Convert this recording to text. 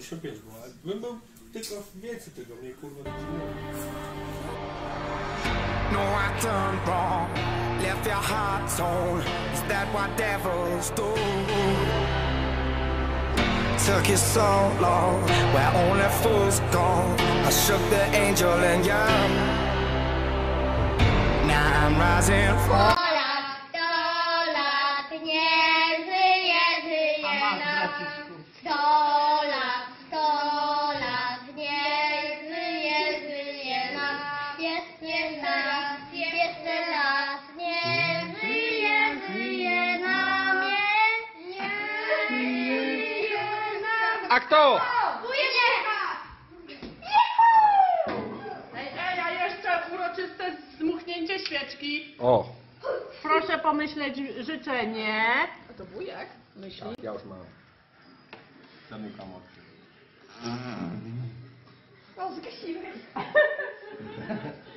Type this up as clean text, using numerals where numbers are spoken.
25 było, ale bym był tylko więcej tego, mniej kurwa do No, I turned wrong, left your heart torn. Is that what devils do? Took you so long, where only fools go. I shook the angel in you. Now I'm rising from. A kto? A jeszcze uroczyste zmuchnięcie świeczki. O, Proszę pomyśleć życzenie. A to wujek myśli. tak, ja już mam. Zamykam oczy. O, zgasiłeś.